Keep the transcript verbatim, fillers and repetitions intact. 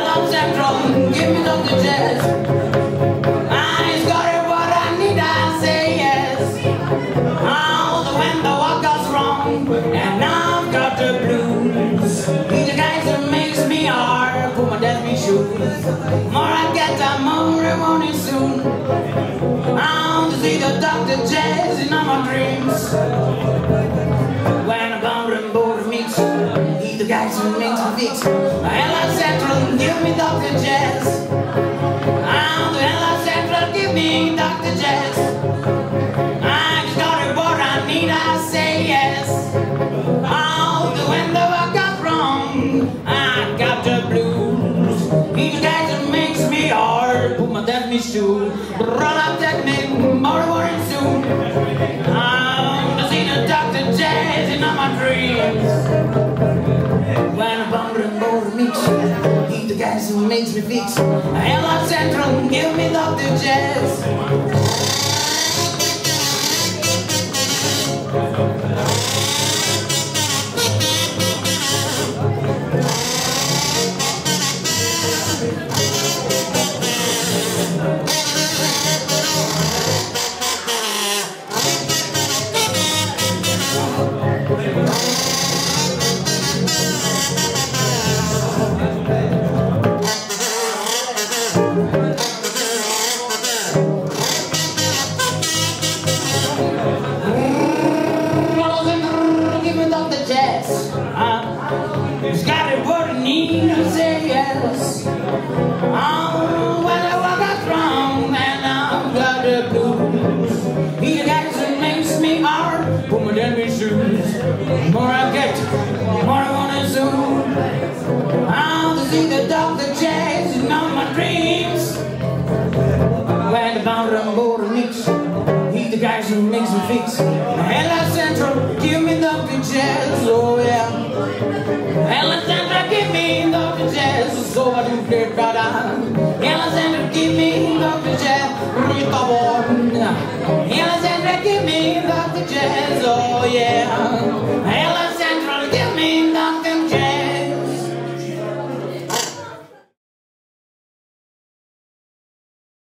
Hello Central, give me Doctor Jazz. I ain't got it what I need, I say yes. Oh, the when the walk goes wrong, and now I've got the blues. These guys that makes me hard, put my destiny shoes. More I get, the more I want it soon. I want to see the Doctor Jazz in all my dreams. When a bummer and border meets, he's the guys who makes me fix. Hello Central, give me Doctor Jazz. I'm the Hello Central, give me Doctor Jazz. I just got it what I need, I say yes. Oh, the window I got wrong, I got the blues. He's the guys that makes me hard, put my destiny shoe. Run up technique, more worried soon. I'm to see the Doctor Jazz in all my dreams. When a bumper and border meets, he's the guys who makes me fix. Hello Central, give me Doctor Jazz. It's got it what I need to say yes. Oh, when I walk out strong and I've got the blues. He guys that makes me hard, put my damn shoes. The more I get, the more I want to zoom. I want to see the Doctor Jazz in all my dreams. When the bound and border meets, he's the guys who makes me fix. Hello Central, give me Doctor Jazz, oh yeah. Hello Central, give me Doctor Jazz, so I do get right on. Hello Central, give me Doctor Jazz, read the one. Hello Central, give me Doctor Jazz, oh yeah.